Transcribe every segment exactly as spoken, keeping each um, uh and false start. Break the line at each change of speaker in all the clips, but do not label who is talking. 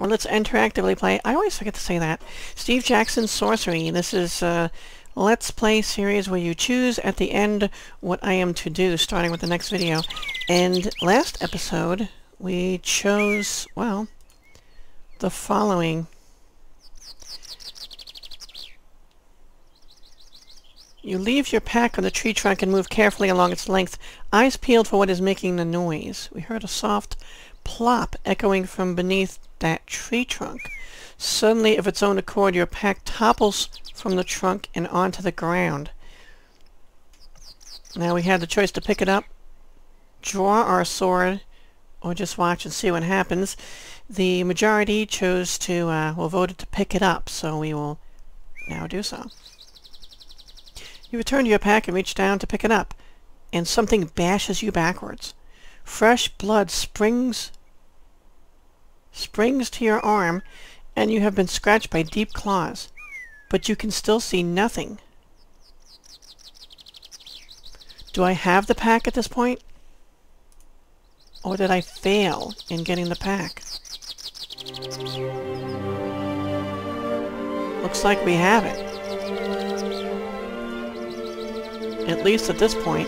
or let's interactively play. I always forget to say that. Steve Jackson's Sorcery. This is a Let's Play series where you choose at the end what I am to do, starting with the next video. And last episode, we chose, well, the following. You leave your pack on the tree trunk and move carefully along its length, eyes peeled for what is making the noise. We heard a soft plop echoing from beneath that tree trunk. Suddenly, of its own accord, your pack topples from the trunk and onto the ground. Now we had the choice to pick it up, draw our sword, or just watch and see what happens. The majority chose to, uh, well, voted to pick it up, so we will now do so. You return to your pack and reach down to pick it up, and something bashes you backwards. Fresh blood springs springs to your arm, and you have been scratched by deep claws, but you can still see nothing. Do I have the pack at this point? Or did I fail in getting the pack? Looks like we have it. At least at this point.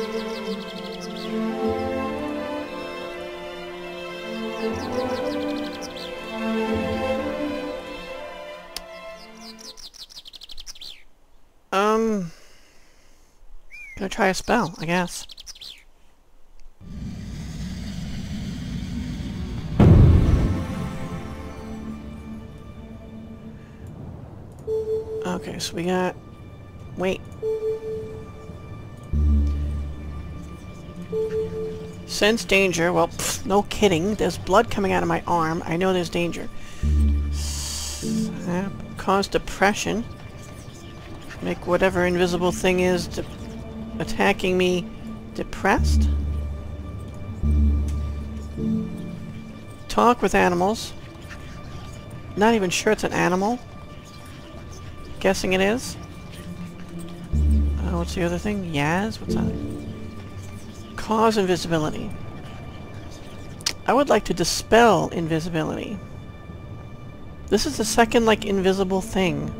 Um, gonna try a spell, I guess. Okay, so we got... Wait. Sense danger. Well, pff, no kidding. There's blood coming out of my arm. I know there's danger. Snap. Cause depression. Make whatever invisible thing is de attacking me depressed. Talk with animals. Not even sure it's an animal. Guessing it is. Uh, what's the other thing? Yaz? What's that? Cause invisibility. I would like to dispel invisibility. This is the second, like, invisible thing.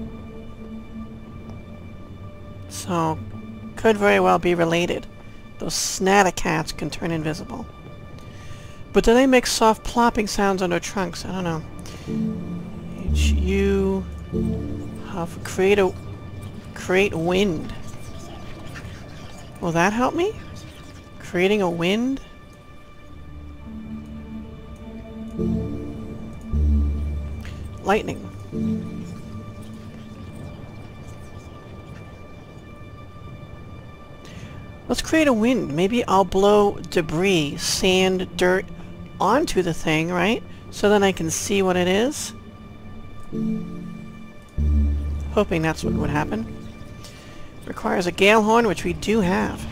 So, could very well be related. Those snatter-cats can turn invisible. But do they make soft plopping sounds on their trunks? I don't know. H U Huff. Create a... Create wind. Will that help me? Creating a wind? Lightning. Let's create a wind. Maybe I'll blow debris, sand, dirt onto the thing, right? So then I can see what it is. Hoping that's what would happen. Requires a gale horn, which we do have.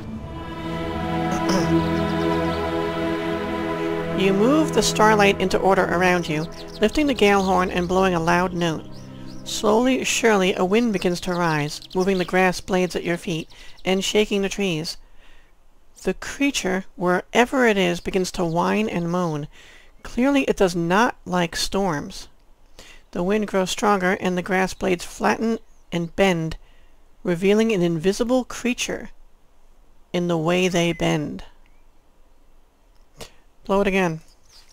You move the starlight into order around you, lifting the gale horn and blowing a loud note. Slowly, surely, a wind begins to rise, moving the grass blades at your feet and shaking the trees. The creature, wherever it is, begins to whine and moan. Clearly it does not like storms. The wind grows stronger and the grass blades flatten and bend, revealing an invisible creature in the way they bend. Blow it again.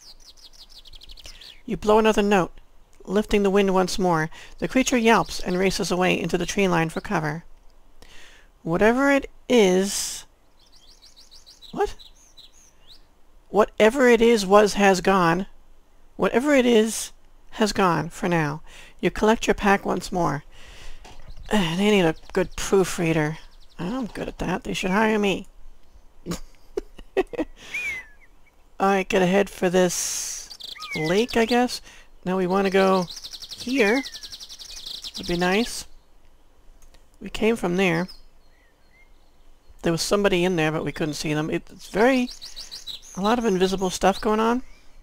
You blow another note, lifting the wind once more. The creature yelps and races away into the tree line for cover. Whatever it is... What? Whatever it is was has gone. Whatever it is has gone for now. You collect your pack once more. Uh, they need a good proofreader. I'm good at that. They should hire me. Alright, get ahead for this lake, I guess. Now we want to go here. Would be nice. We came from there. There was somebody in there, but we couldn't see them. It, it's very... a lot of invisible stuff going on.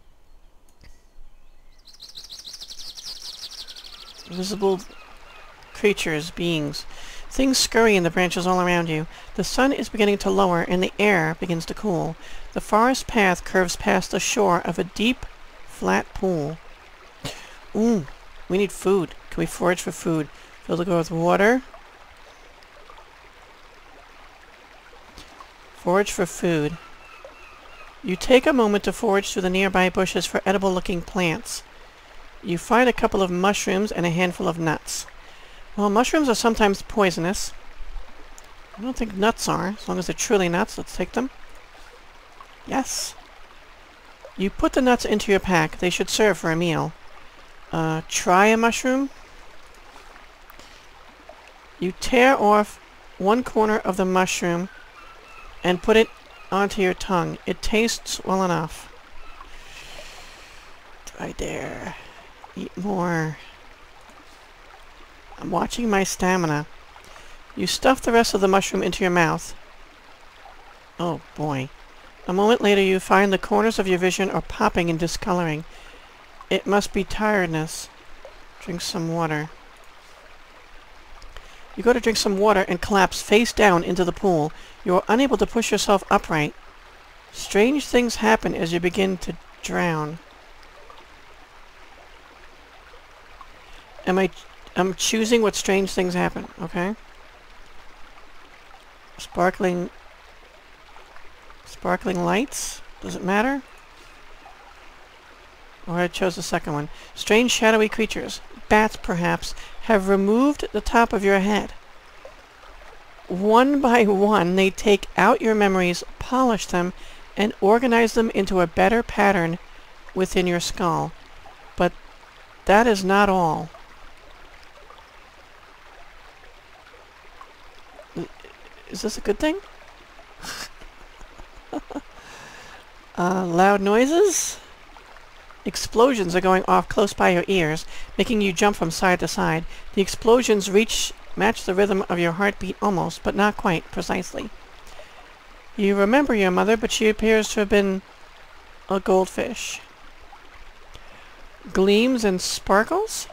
Invisible creatures, beings. Things scurry in the branches all around you. The sun is beginning to lower and the air begins to cool. The forest path curves past the shore of a deep, flat pool. Ooh, we need food. Can we forage for food? Fill the gourd with water. Forage for food. You take a moment to forage through the nearby bushes for edible-looking plants. You find a couple of mushrooms and a handful of nuts. Well, mushrooms are sometimes poisonous. I don't think nuts are. As long as they're truly nuts, let's take them. Yes. You put the nuts into your pack. They should serve for a meal. Uh, try a mushroom. You tear off one corner of the mushroom and put it onto your tongue. It tastes well enough. Do I dare eat more? I'm watching my stamina. You stuff the rest of the mushroom into your mouth. Oh boy. A moment later you find the corners of your vision are popping and discoloring. It must be tiredness. Drink some water. You go to drink some water and collapse face down into the pool. You are unable to push yourself upright. Strange things happen as you begin to drown. Am I... I'm choosing what strange things happen, okay? Sparkling... Sparkling lights? Does it matter? Or I chose the second one. Strange shadowy creatures, bats perhaps, have removed the top of your head. One by one, they take out your memories, polish them, and organize them into a better pattern within your skull. But that is not all. Is this a good thing? uh, loud noises? Explosions are going off close by your ears, making you jump from side to side. The explosions reach, match the rhythm of your heartbeat almost, but not quite precisely. You remember your mother, but she appears to have been a goldfish. Gleams and sparkles?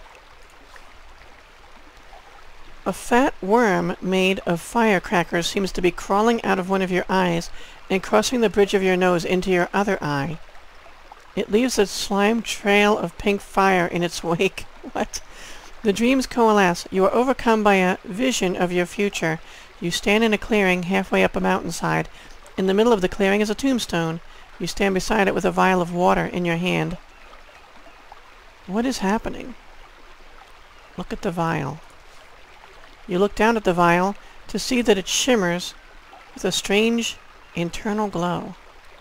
A fat worm made of firecrackers seems to be crawling out of one of your eyes and crossing the bridge of your nose into your other eye. It leaves a slime trail of pink fire in its wake. What? The dreams coalesce. You are overcome by a vision of your future. You stand in a clearing halfway up a mountainside. In the middle of the clearing is a tombstone. You stand beside it with a vial of water in your hand. What is happening? Look at the vial. You look down at the vial to see that it shimmers with a strange internal glow.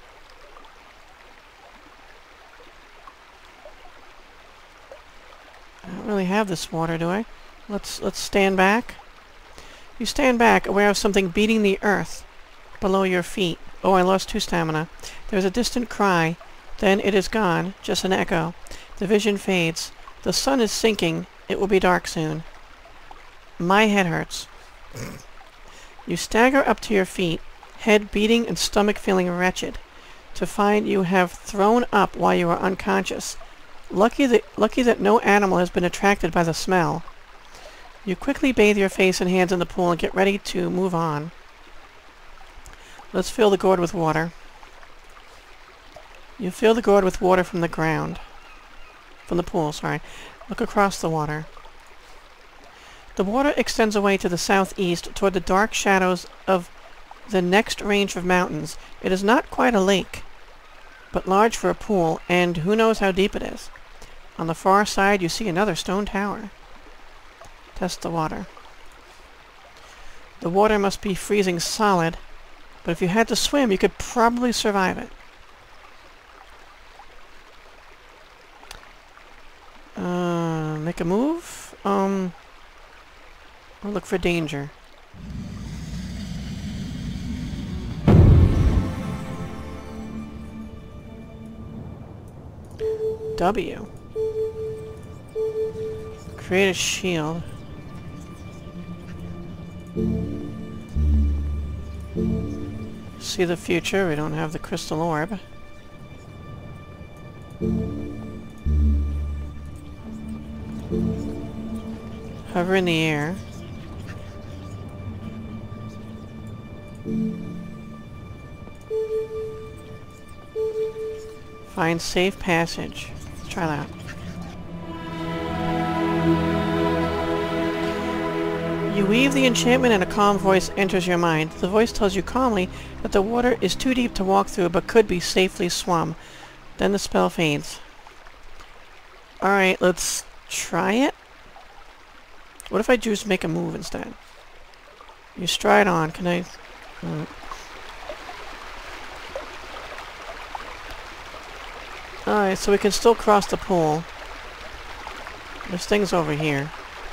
I don't really have this water, do I? Let's let's stand back. You stand back, aware of something beating the earth below your feet. Oh, I lost two stamina. There's a distant cry. Then it is gone, just an echo. The vision fades. The sun is sinking. It will be dark soon. My head hurts. You stagger up to your feet, head beating and stomach feeling wretched, to find you have thrown up while you are unconscious. Lucky that, lucky that no animal has been attracted by the smell. You quickly bathe your face and hands in the pool and get ready to move on. Let's fill the gourd with water. You fill the gourd with water from the ground. From the pool, sorry. Look across the water. The water extends away to the southeast toward the dark shadows of the next range of mountains. It is not quite a lake, but large for a pool, and who knows how deep it is. On the far side you see another stone tower. Test the water. The water must be freezing solid, but if you had to swim you could probably survive it. Uh, make a move? Um, we'll look for danger. W. Create a shield. See the future. We don't have the crystal orb. Hover in the air. Find safe passage. Let's try that. You weave the enchantment and a calm voice enters your mind. The voice tells you calmly that the water is too deep to walk through but could be safely swum. Then the spell fades. Alright, let's try it. What if I just make a move instead? You stride on. Can I... Mm. Alright, so we can still cross the pool. There's things over here.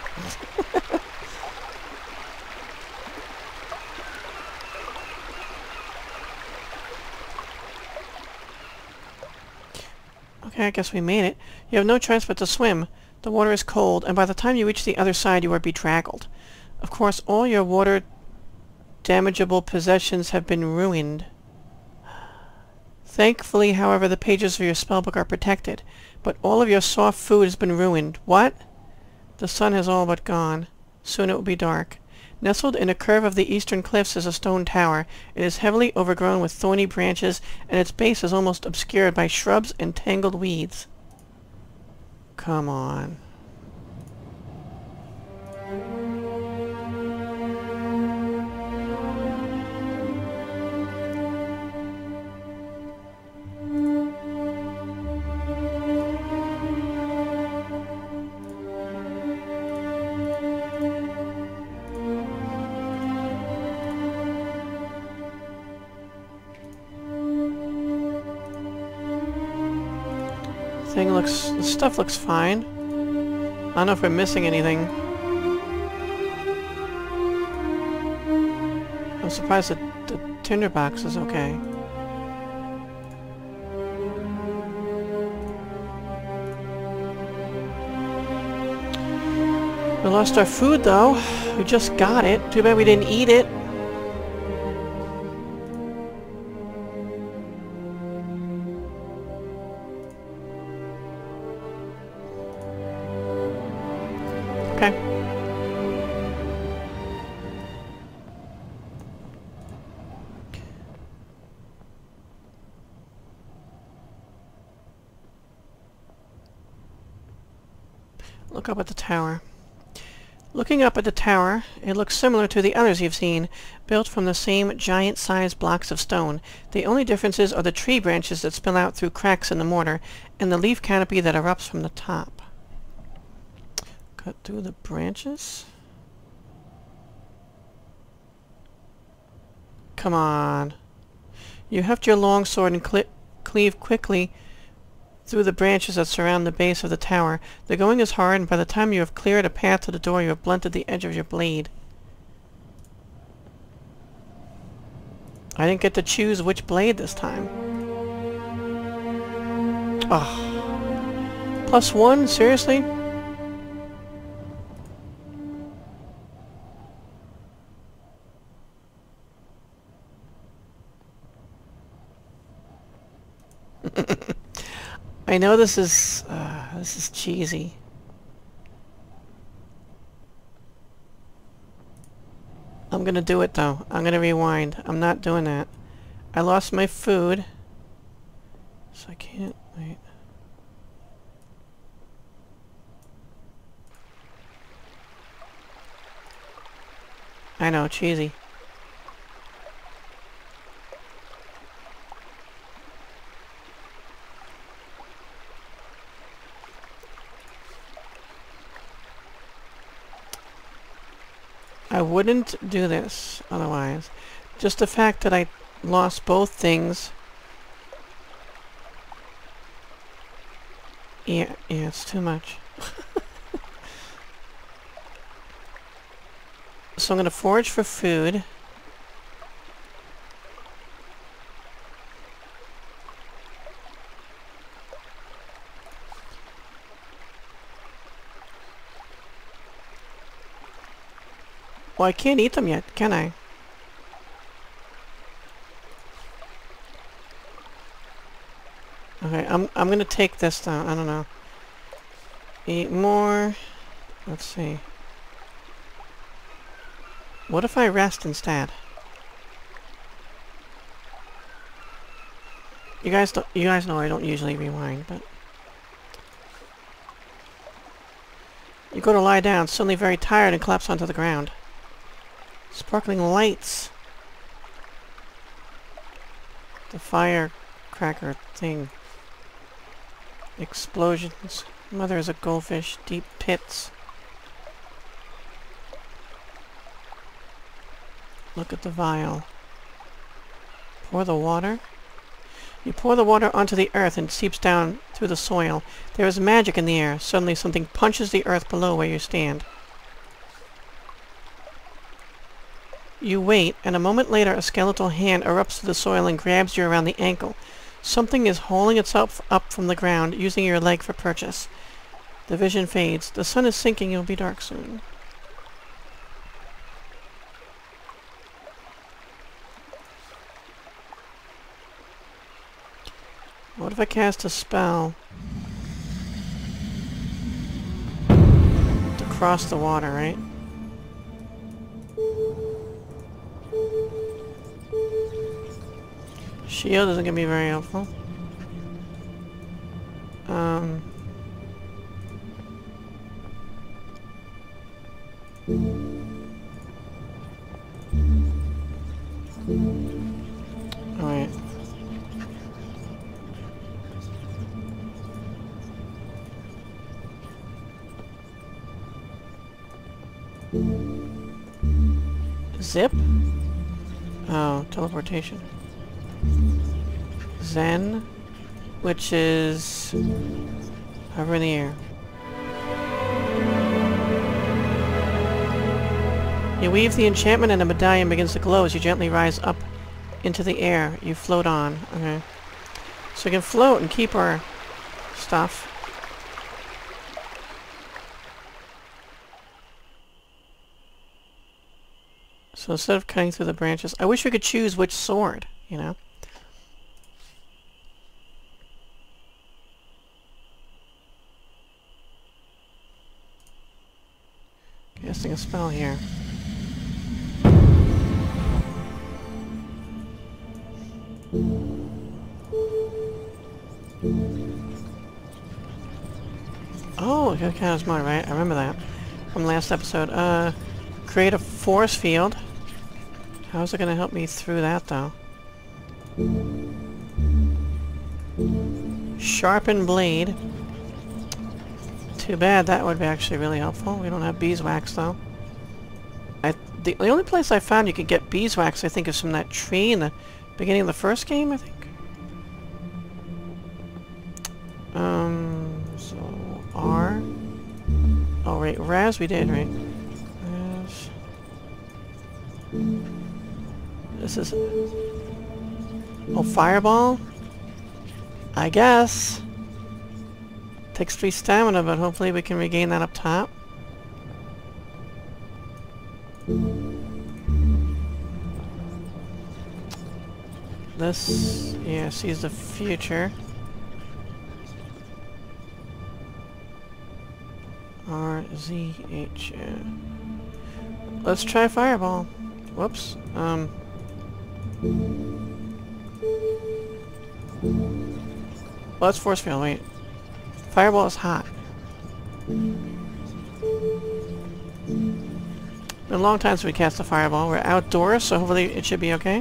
Okay, I guess we made it. You have no choice but to swim. The water is cold, and by the time you reach the other side you are bedraggled. Of course, all your water damageable possessions have been ruined. Thankfully, however, the pages of your spellbook are protected. But all of your soft food has been ruined. What? The sun has all but gone. Soon it will be dark. Nestled in a curve of the eastern cliffs is a stone tower. It is heavily overgrown with thorny branches, and its base is almost obscured by shrubs and tangled weeds. Come on. Thing looks, the stuff looks fine. I don't know if we're missing anything. I'm surprised that the tinderbox is okay. We lost our food though. We just got it. Too bad we didn't eat it. Okay. Look up at the tower. Looking up at the tower, it looks similar to the others you've seen, built from the same giant-sized blocks of stone. The only differences are the tree branches that spill out through cracks in the mortar, and the leaf canopy that erupts from the top. Cut through the branches? Come on. You heft your long sword and cle cleave quickly through the branches that surround the base of the tower. The going is hard, and by the time you have cleared a path to the door, you have blunted the edge of your blade. I didn't get to choose which blade this time. Oh. Plus one? Seriously? I know this is uh, this is cheesy. I'm gonna do it though. I'm gonna rewind. I'm not doing that. I lost my food, so I can't wait. I know, cheesy. I wouldn't do this otherwise. Just the fact that I lost both things. Yeah, yeah, it's too much. So I'm going to forage for food. Well, I can't eat them yet, can I? Okay, I'm I'm gonna take this down. I don't know. Eat more. Let's see. What if I rest instead? You guys don't. You guys know I don't usually rewind, but you go to lie down, suddenly very tired, and collapse onto the ground. Sparkling lights. The firecracker thing. Explosions. Mother is a goldfish. Deep pits. Look at the vial. Pour the water. You pour the water onto the earth and it seeps down through the soil. There is magic in the air. Suddenly something punches the earth below where you stand. You wait, and a moment later a skeletal hand erupts through the soil and grabs you around the ankle. Something is hauling itself up from the ground, using your leg for purchase. The vision fades. The sun is sinking. It will be dark soon. What if I cast a spell to cross the water, right? Shield isn't going to be very helpful. Um... Alright. Zip? Oh, teleportation. Zen, which is hover in the air. You weave the enchantment and the medallion begins to glow as you gently rise up into the air. You float on. Okay. So we can float and keep our stuff. So instead of cutting through the branches, I wish we could choose which sword, you know? Casting a spell here. Oh, it count as mine, right? I remember that from last episode. Uh, create a force field. How's it going to help me through that, though? Sharpen blade. Too bad, that would be actually really helpful. We don't have beeswax, though. I, the, the only place I found you could get beeswax, I think, is from that tree in the beginning of the first game, I think. Um, so, R. Oh, right, Raz we did, right? Raz. This is... Oh, Fireball? I guess. Takes three stamina, but hopefully we can regain that up top. This, yeah, sees the future. R, Z, H, uh. Let's try Fireball. Whoops. Um. Well, let's Force Field, wait. Fireball is hot. Been a long time since we cast a Fireball. We're outdoors, so hopefully it should be okay.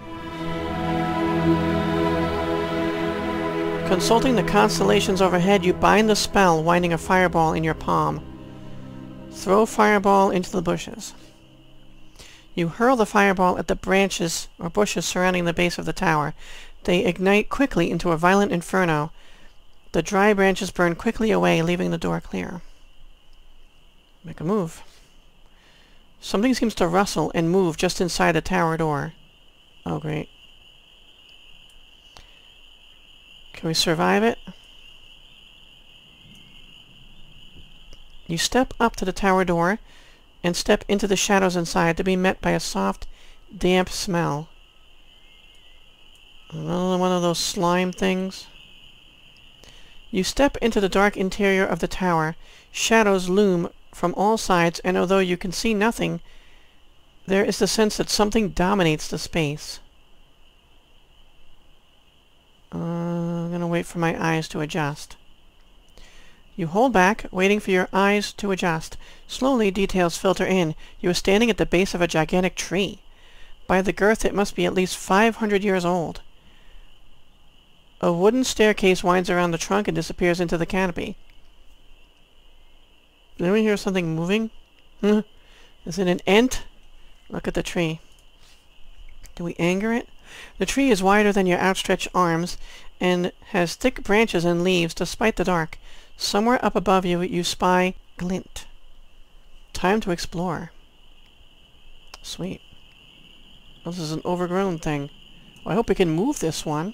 Consulting the constellations overhead, you bind the spell, winding a fireball in your palm. Throw fireball into the bushes. You hurl the fireball at the branches or bushes surrounding the base of the tower. They ignite quickly into a violent inferno. The dry branches burn quickly away, leaving the door clear. Make a move. Something seems to rustle and move just inside the tower door. Oh, great. Can we survive it? You step up to the tower door and step into the shadows inside to be met by a soft, damp smell. Another one of those slime things. You step into the dark interior of the tower. Shadows loom from all sides, and although you can see nothing, there is the sense that something dominates the space. Uh, I'm gonna wait for my eyes to adjust. You hold back, waiting for your eyes to adjust. Slowly, details filter in. You are standing at the base of a gigantic tree. By the girth, it must be at least five hundred years old. A wooden staircase winds around the trunk and disappears into the canopy. Did anyone hear something moving? Is it an ant? Look at the tree. Do we anger it? The tree is wider than your outstretched arms and has thick branches and leaves despite the dark. Somewhere up above you, you spy glint. Time to explore. Sweet. Oh, this is an overgrown thing. Well, I hope we can move this one.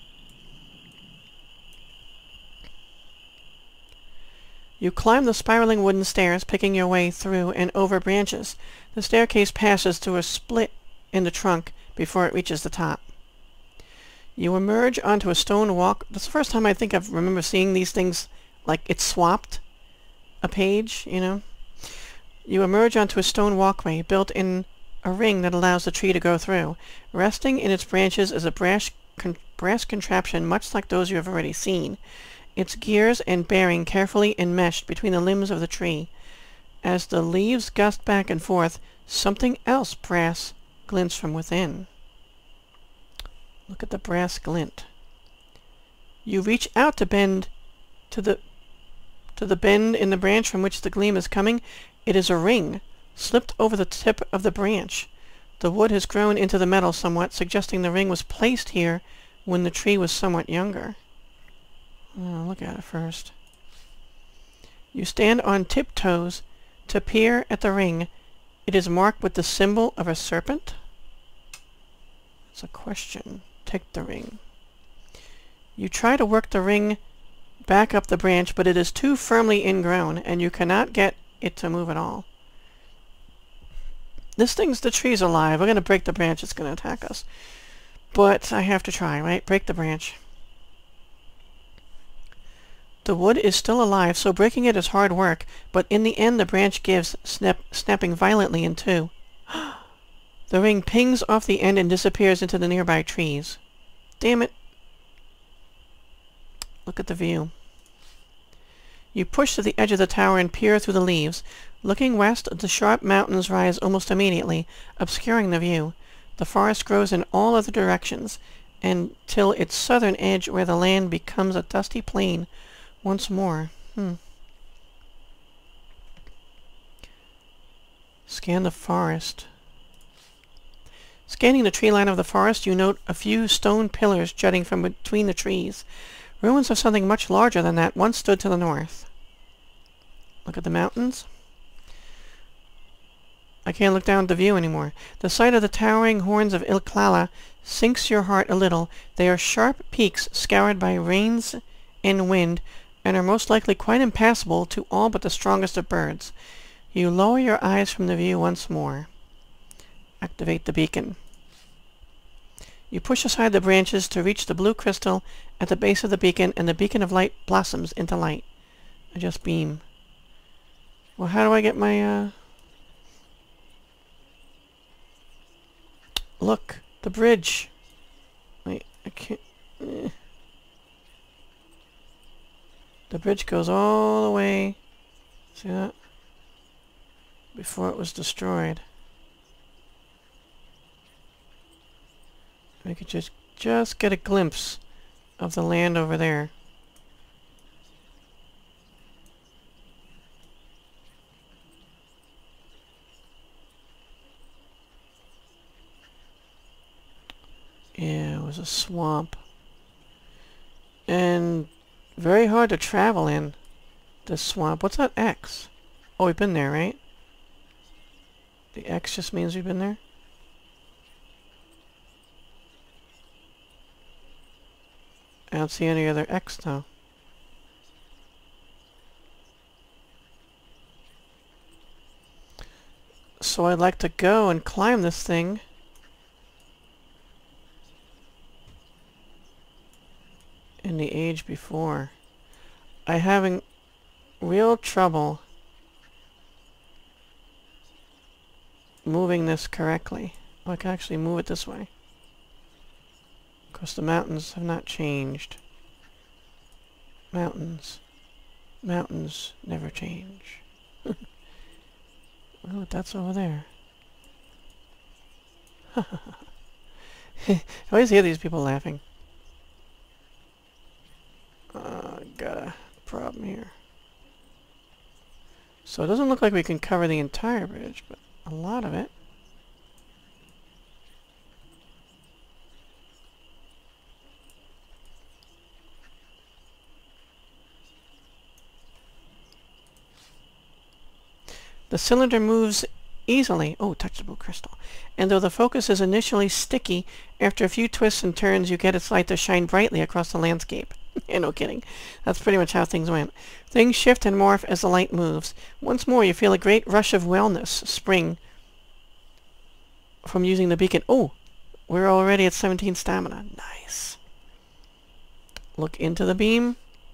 You climb the spiraling wooden stairs, picking your way through and over branches. The staircase passes through a split in the trunk before it reaches the top. You emerge onto a stone walk. That's the first time I think I remember seeing these things like it's swapped a page, you know. You emerge onto a stone walkway built in a ring that allows the tree to go through. Resting in its branches is a brass, con brass contraption much like those you have already seen. Its gears and bearing carefully enmeshed between the limbs of the tree. As the leaves gust back and forth, something else brass glints from within. Look at the brass glint. You reach out to bend to the to the bend in the branch from which the gleam is coming. It is a ring, slipped over the tip of the branch. The wood has grown into the metal somewhat, suggesting the ring was placed here when the tree was somewhat younger. Oh, look at it first. You stand on tiptoes to peer at the ring. It is marked with the symbol of a serpent. It's a question. Take the ring. You try to work the ring back up the branch, but it is too firmly ingrown, and you cannot get it to move at all. This thing's the tree's alive. We're going to break the branch. It's going to attack us. But I have to try, right? Break the branch. The wood is still alive, so breaking it is hard work, but in the end the branch gives, snap, snapping violently in two. The ring pings off the end and disappears into the nearby trees. Damn it. Look at the view. You push to the edge of the tower and peer through the leaves. Looking west, the sharp mountains rise almost immediately, obscuring the view. The forest grows in all other directions, until its southern edge where the land becomes a dusty plain once more. Hmm. Scan the forest. Scanning the tree line of the forest, you note a few stone pillars jutting from between the trees. Ruins of something much larger than that once stood to the north. Look at the mountains. I can't look down at the view anymore. The sight of the towering horns of Ilklala sinks your heart a little. They are sharp peaks scoured by rains and wind, and are most likely quite impassable to all but the strongest of birds. You lower your eyes from the view once more. Activate the beacon. You push aside the branches to reach the blue crystal at the base of the beacon, and the beacon of light blossoms into light. I just beam. Well, how do I get my, uh... Look! The bridge! Wait, I can't... Eh. The bridge goes all the way... See that? Before it was destroyed. We could just, just get a glimpse of the land over there. Yeah, it was a swamp. And very hard to travel in this swamp. What's that X? Oh, we've been there, right? The X just means we've been there? I don't see any other X though. So I'd like to go and climb this thing. In the age before. I'm having real trouble moving this correctly. Oh, I can actually move it this way. Of course, the mountains have not changed. Mountains. Mountains never change. Well, that's over there. I always hear these people laughing. Uh, got a problem here. So it doesn't look like we can cover the entire bridge, but a lot of it. The cylinder moves easily. Oh, touch the blue crystal. And though the focus is initially sticky, after a few twists and turns you get its light to shine brightly across the landscape. Yeah, no kidding. That's pretty much how things went. Things shift and morph as the light moves. Once more you feel a great rush of wellness spring from using the beacon. Oh, we're already at seventeen stamina. Nice. Look into the beam.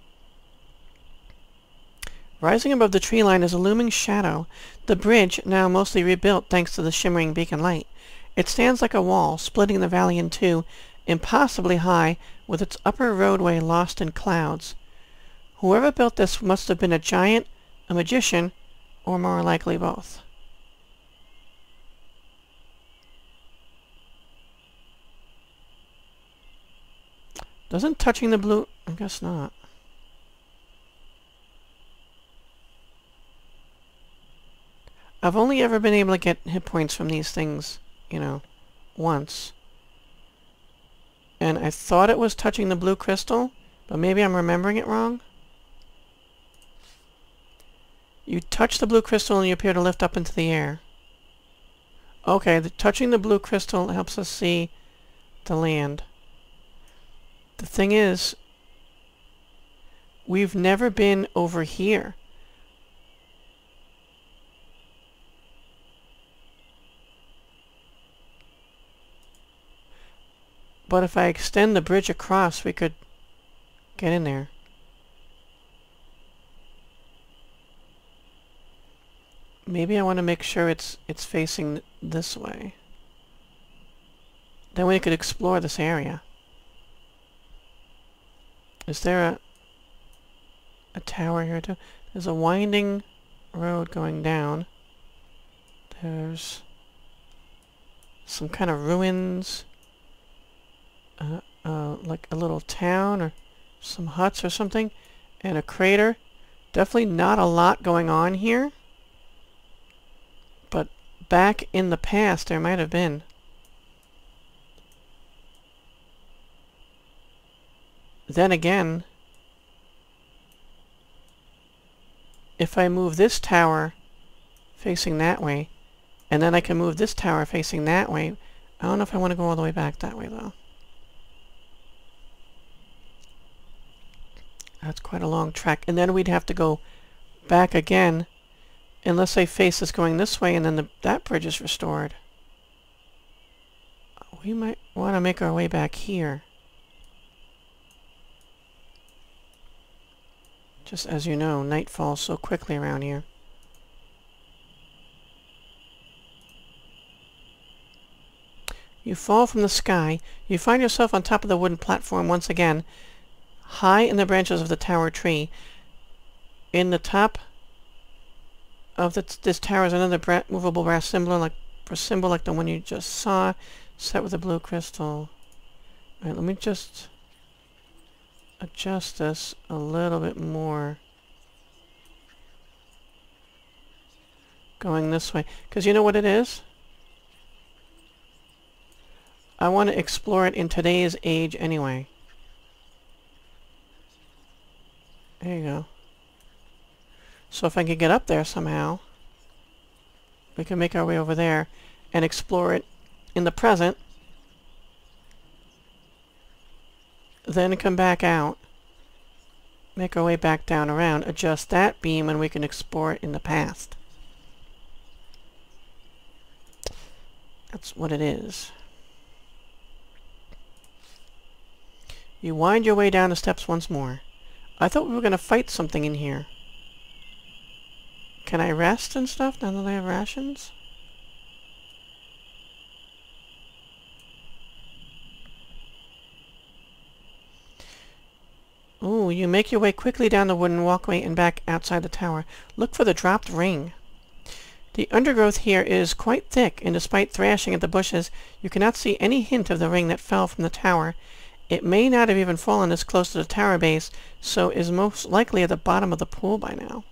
Rising above the tree line is a looming shadow, the bridge now mostly rebuilt thanks to the shimmering beacon light. It stands like a wall, splitting the valley in two, impossibly high, with its upper roadway lost in clouds. Whoever built this must have been a giant, a magician, or more likely both. Doesn't touching the blue... I guess not. I've only ever been able to get hit points from these things, you know, once. And I thought it was touching the blue crystal, but maybe I'm remembering it wrong. You touch the blue crystal and you appear to lift up into the air. Okay, the, touching the blue crystal helps us see the land. The thing is, we've never been over here. But if I extend the bridge across, we could get in there. Maybe I want to make sure it's it's facing this way. Then we could explore this area. Is there a a tower here too? There's a winding road going down. There's some kind of ruins. Uh, uh, like a little town or some huts or something, and a crater. Definitely not a lot going on here, but back in the past there might have been. Then again, if I move this tower facing that way, and then I can move this tower facing that way, I don't know if I want to go all the way back that way though. That's quite a long trek. And then we'd have to go back again, unless they face us going this way and then the, that bridge is restored. We might want to make our way back here. Just as you know, night falls so quickly around here. You fall from the sky. You find yourself on top of the wooden platform once again, high in the branches of the tower tree. In the top of the, this tower is another bra movable brass symbol, like a symbol like the one you just saw, set with a blue crystal. All right, let me just adjust this a little bit more. Going this way, because you know what it is? I want to explore it in today's age anyway. There you go. So if I could get up there somehow, we can make our way over there and explore it in the present, then come back out, make our way back down around, adjust that beam, and we can explore it in the past. That's what it is. You wind your way down the steps once more. I thought we were going to fight something in here. Can I rest and stuff now that I have rations? Ooh, Ooh, you make your way quickly down the wooden walkway and back outside the tower. Look for the dropped ring. The undergrowth here is quite thick, and despite thrashing at the bushes, you cannot see any hint of the ring that fell from the tower. It may not have even fallen this close to the tower base, so is most likely at the bottom of the pool by now.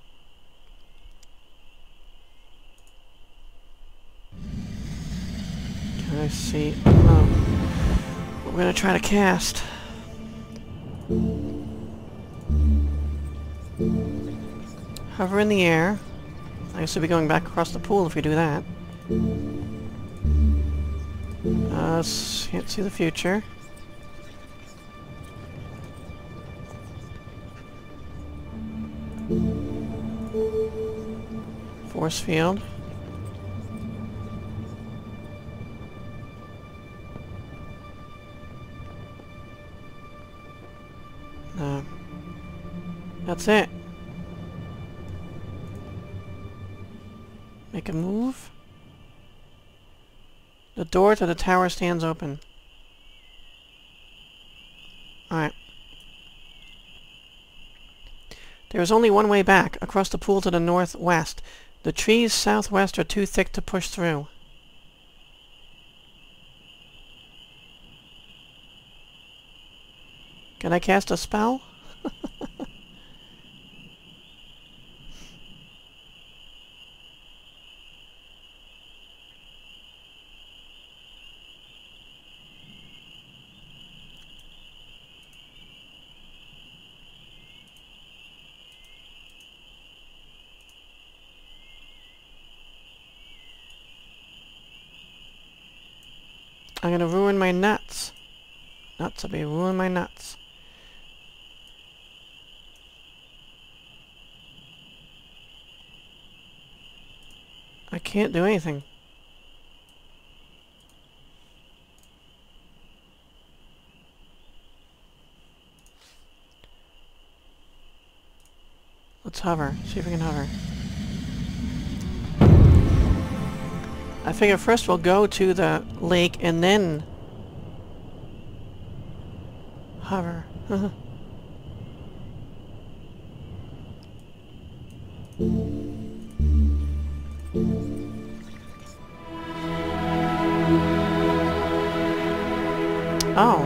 Can I see? Oh. We're gonna try to cast. Hover in the air. I guess we'll be going back across the pool if we do that. Uh, can't see the future. Force field. Uh, that's it. Make a move. The door to the tower stands open. Alright. There is only one way back, across the pool to the northwest. The trees southwest are too thick to push through. Can I cast a spell? I'm gonna ruin my nuts. Nuts, I'll be ruin my nuts. I can't do anything. Let's hover. See if we can hover. I figure first we'll go to the lake and then hover. Oh.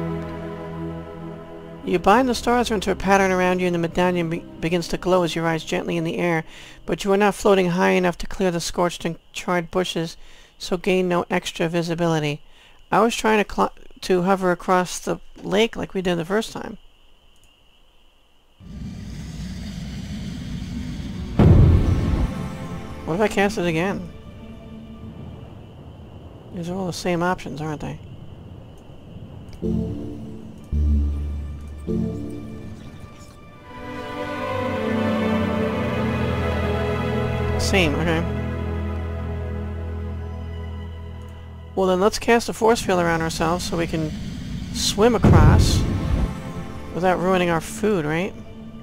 You bind the stars into a pattern around you and the medallion be begins to glow as you rise gently in the air, but you are not floating high enough to clear the scorched and charred bushes, so gain no extra visibility. I was trying to, cl to hover across the lake like we did the first time. What if I cast it again? These are all the same options, aren't they? Same, okay. Well then let's cast a force field around ourselves so we can swim across without ruining our food, right?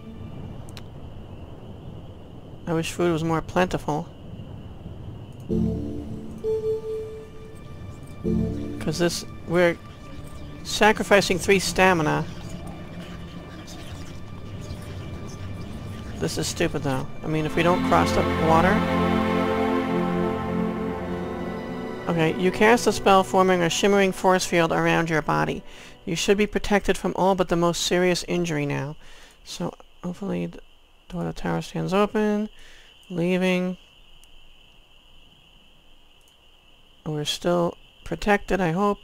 I wish food was more plentiful. Because this, we're sacrificing three stamina. This is stupid though. I mean, if we don't cross the water... Okay, you cast a spell forming a shimmering force field around your body. You should be protected from all but the most serious injury now. So, hopefully the door of the tower stands open. Leaving. We're still protected, I hope.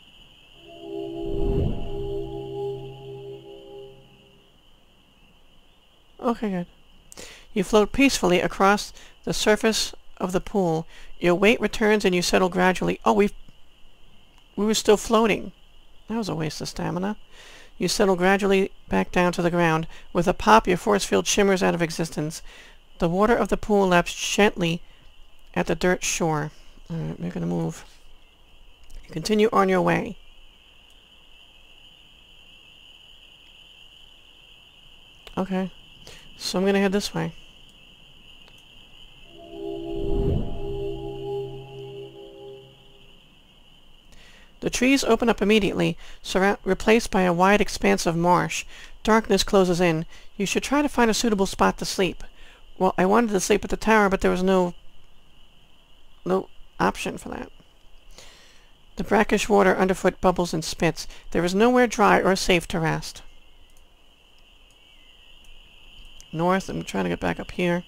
Okay, good. You float peacefully across the surface of the pool. Your weight returns and you settle gradually. Oh, we we were still floating. That was a waste of stamina. You settle gradually back down to the ground. With a pop, your force field shimmers out of existence. The water of the pool laps gently at the dirt shore. Alright, we're gonna move. You continue on your way. Okay. So I'm gonna head this way. The trees open up immediately, surround replaced by a wide expanse of marsh. Darkness closes in. You should try to find a suitable spot to sleep. Well, I wanted to sleep at the tower, but there was no... no option for that. The brackish water underfoot bubbles and spits. There is nowhere dry or safe to rest. North, I'm trying to get back up here.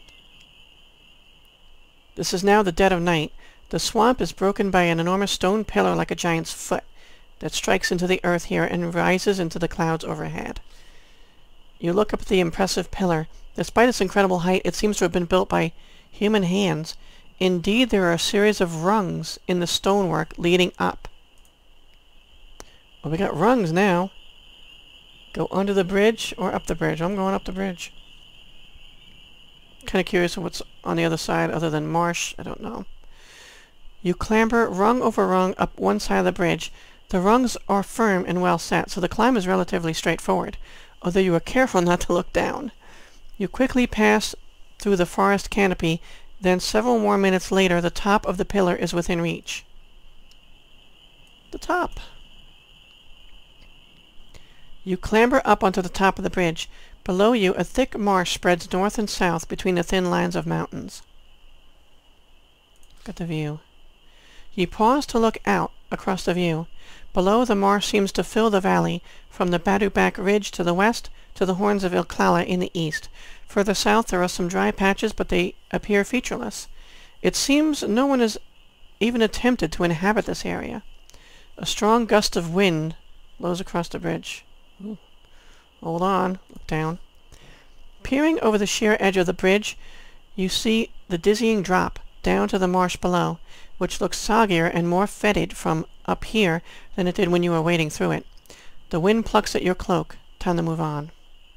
This is now the dead of night. The swamp is broken by an enormous stone pillar like a giant's foot that strikes into the earth here and rises into the clouds overhead. You look up at the impressive pillar. Despite its incredible height, it seems to have been built by human hands. Indeed, there are a series of rungs in the stonework leading up. Well, we got rungs now. Go under the bridge or up the bridge? I'm going up the bridge. Kind of curious what's on the other side other than marsh. I don't know. You clamber rung over rung up one side of the bridge. The rungs are firm and well set, so the climb is relatively straightforward, although you are careful not to look down. You quickly pass through the forest canopy, then several more minutes later the top of the pillar is within reach. The top. You clamber up onto the top of the bridge. Below you, a thick marsh spreads north and south between the thin lines of mountains. Look at the view. You pause to look out across the view. Below, the marsh seems to fill the valley, from the Badubak Ridge to the west to the horns of Ilklala in the east. Further south there are some dry patches, but they appear featureless. It seems no one has even attempted to inhabit this area. A strong gust of wind blows across the bridge. Ooh. Hold on. Look down. Peering over the sheer edge of the bridge, you see the dizzying drop down to the marsh below, which looks soggier and more fetid from up here than it did when you were wading through it. The wind plucks at your cloak. Time to move on.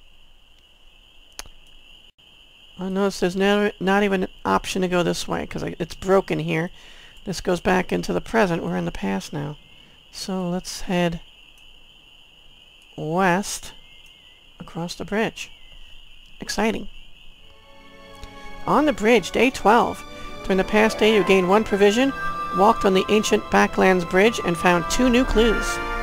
I notice there's never, not even an option to go this way, because it's broken here. This goes back into the present. We're in the past now. So let's head west across the bridge. Exciting. On the bridge, day twelve. During the past day you gained one provision, walked on the ancient Backlands Bridge, and found two new clues.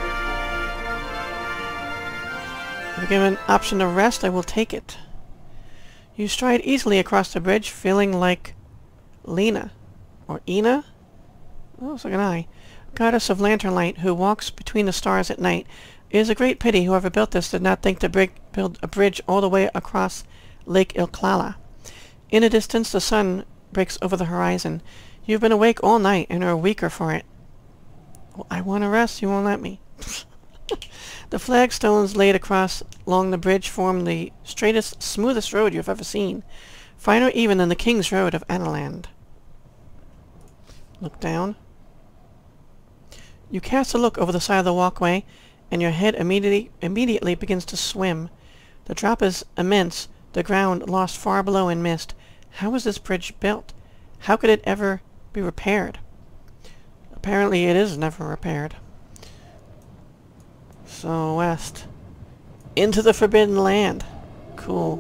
If you're given an option to rest, I will take it. You stride easily across the bridge, feeling like Lena. Or Ina? Oh, it's like an eye. Goddess of lantern light, who walks between the stars at night. It is a great pity whoever built this did not think to build a bridge all the way across Lake Ilklala. In the distance, the sun breaks over the horizon. You've been awake all night and are weaker for it. Well, I want to rest. You won't let me. The flagstones laid across along the bridge form the straightest, smoothest road you've ever seen, finer even than the King's Road of Analand. Look down. You cast a look over the side of the walkway, and your head immediately immediately begins to swim. The drop is immense, the ground lost far below in mist. How was this bridge built? How could it ever be repaired? Apparently it is never repaired. So west. Into the Forbidden Land. Cool.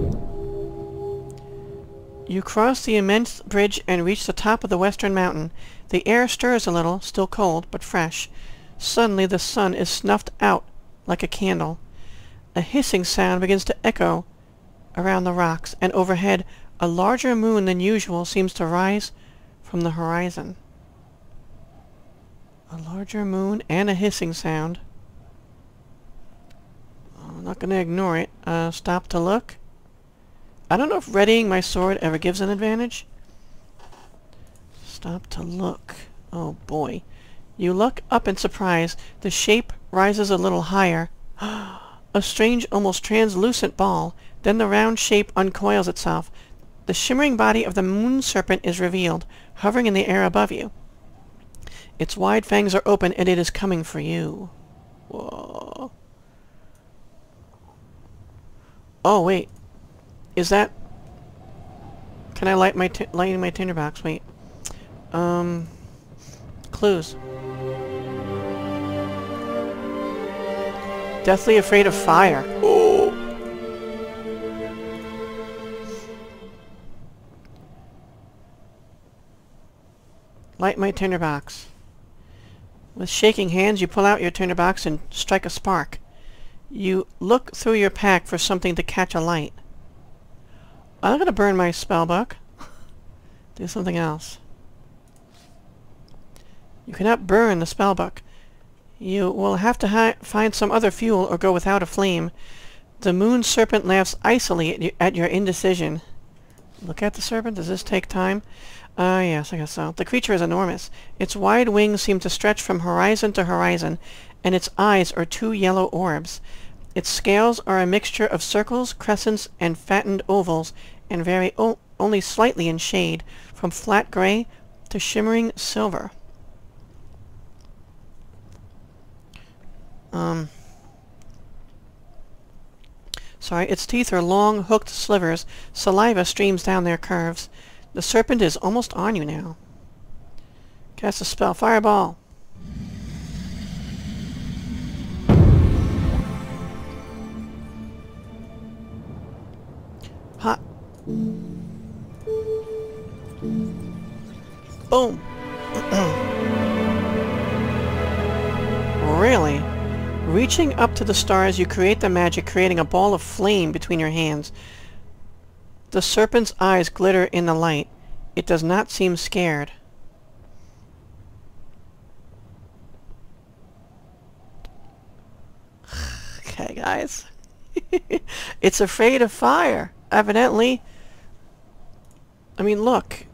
You cross the immense bridge and reach the top of the western mountain. The air stirs a little, still cold, but fresh. Suddenly the sun is snuffed out like a candle. A hissing sound begins to echo around the rocks, and overhead a larger moon than usual seems to rise from the horizon. A larger moon and a hissing sound. I'm not going to ignore it. Uh, stop to look. I don't know if readying my sword ever gives an advantage. Stop to look. Oh boy. You look up in surprise. The shape rises a little higher. A strange, almost translucent ball. Then the round shape uncoils itself. The shimmering body of the moon serpent is revealed, hovering in the air above you. Its wide fangs are open, and it is coming for you. Whoa. Oh, wait. Is that... Can I light my t light my tinderbox? Wait. Um... Clues. Deathly afraid of fire. Oh! Light my tinderbox. With shaking hands, you pull out your tinderbox and strike a spark. You look through your pack for something to catch a light. I'm gonna burn my spell book. Do something else. You cannot burn the spell book. You will have to hi find some other fuel or go without a flame. The moon serpent laughs icily at, you, at your indecision. Look at the serpent. Does this take time? Ah, uh, yes, I guess so. The creature is enormous. Its wide wings seem to stretch from horizon to horizon, and its eyes are two yellow orbs. Its scales are a mixture of circles, crescents, and fattened ovals, and vary o only slightly in shade, from flat gray to shimmering silver. Um... Sorry, its teeth are long, hooked slivers. Saliva streams down their curves. The serpent is almost on you now. Cast a spell. Fireball. Hot. Boom. Really? Reaching up to the stars, you create the magic, creating a ball of flame between your hands. The serpent's eyes glitter in the light. It does not seem scared. Okay, guys. It's afraid of fire, evidently. I mean, look.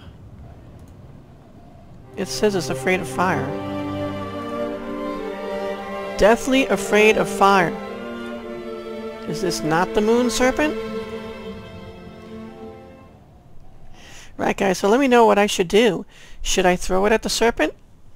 It says it's afraid of fire. Deathly afraid of fire. Is this not the moon serpent? Right, guys, so let me know what I should do. Should I throw it at the serpent?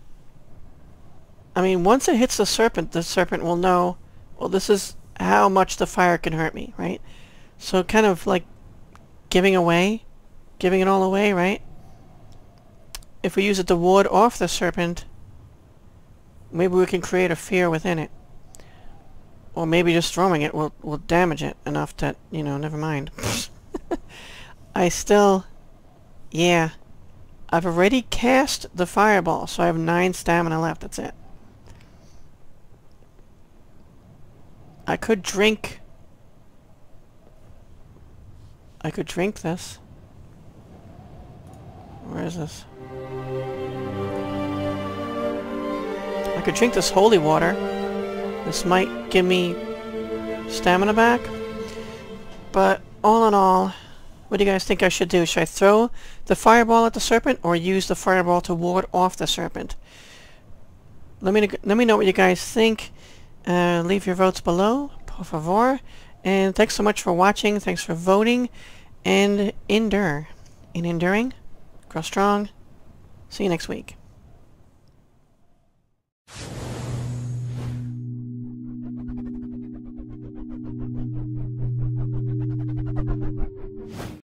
I mean, once it hits the serpent, the serpent will know, well, this is how much the fire can hurt me, right? So kind of like giving away, giving it all away, right? If we use it to ward off the serpent, maybe we can create a fear within it. Or maybe just throwing it will, will damage it enough that, you know, never mind. I still... Yeah. I've already cast the fireball, so I have nine stamina left. That's it. I could drink... I could drink this. Where is this? I could drink this holy water. This might give me stamina back. But all in all, what do you guys think I should do? Should I throw the fireball at the serpent or use the fireball to ward off the serpent? Let me let me know what you guys think. Uh, leave your votes below, por favor. And thanks so much for watching. Thanks for voting. And endure. In enduring, grow strong. See you next week.